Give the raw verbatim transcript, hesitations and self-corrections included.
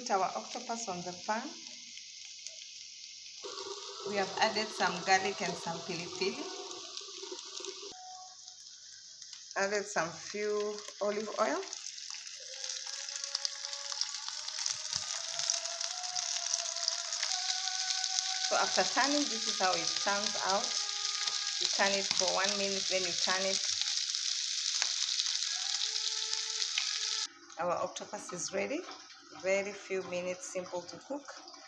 put our octopus on the pan. We have added some garlic and some pili pili. Added some few olive oil. So after turning, this is how it turns out. You turn it for one minute, then you turn it. Our octopus is ready. Very few minutes, simple to cook.